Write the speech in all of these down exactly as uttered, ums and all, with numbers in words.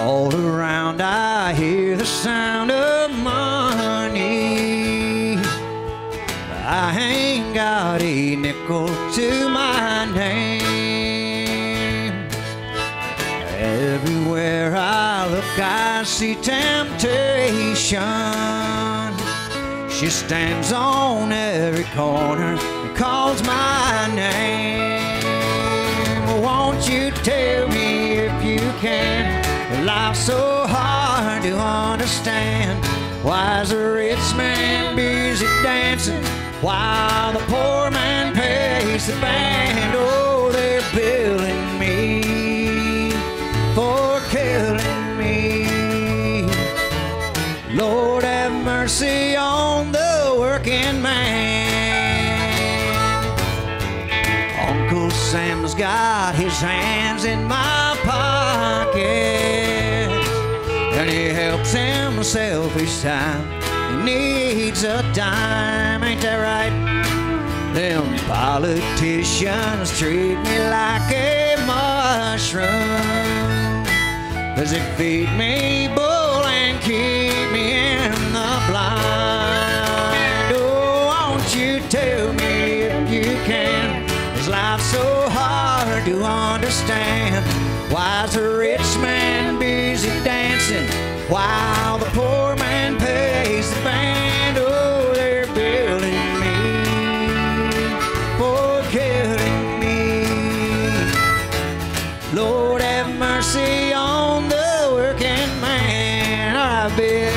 All around I hear the sound of money. I ain't got a nickel to my name. Everywhere I look I see temptation. She stands on every corner and calls my name. Won't you tell me if you can? Life's so hard to understand. Why is a rich man busy dancing while the poor man pays the band? Oh, they're billing me for killing me. Lord have mercy on the working man. Uncle Sam's got his hands in my pocket, and he helps himself each time he needs a dime. Ain't that right? Them politicians treat me like a mushroom, 'cause they feed me bull and keep me in the blind. Oh, won't you tell me if you can? Is life so hard to understand? Why's a rich man busy dancing while the poor man pays the band? Oh, they're billing me for killing me. Lord have mercy on the working man. I bet.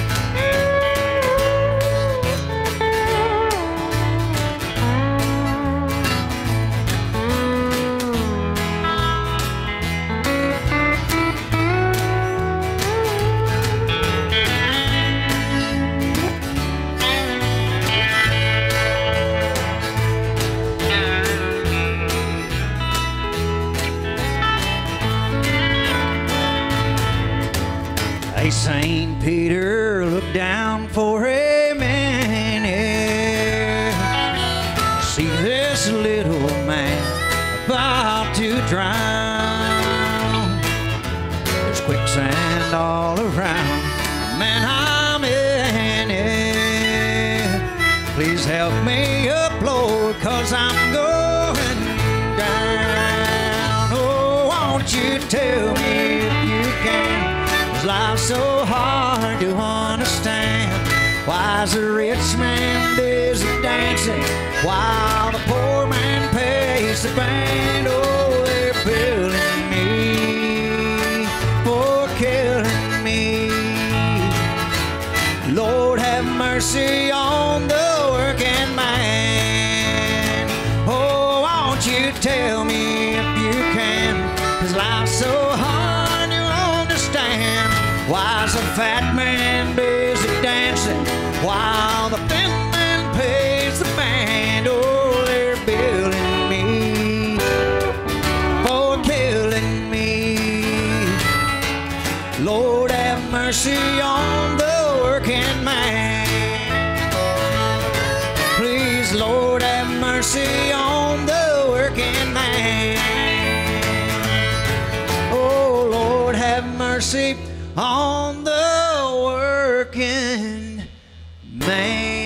Saint Peter looked down for a minute, see this little man about to drown. There's quicksand all around, man, I'm in it. Please help me up, Lord, 'cause I'm going down. Oh, won't you tell me if you can? Life's so hard to understand. Why's a rich man busy dancing while the poor man pays the band? Oh, they're billing me for killing me. Lord have mercy on the working man. Oh, won't you tell me if you can? 'Cause life's so hard to understand. Why's a fat man busy dancing while the thin man pays the band? Oh, they're billing me for killing me. Lord have mercy on the working man. Please, Lord have mercy on the working man. Oh, Lord have mercy on the working man.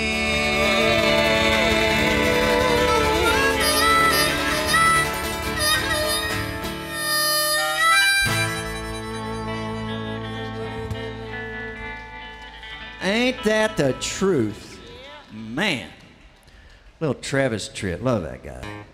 Ain't that the truth? Man. Little Travis Tritt. Love that guy.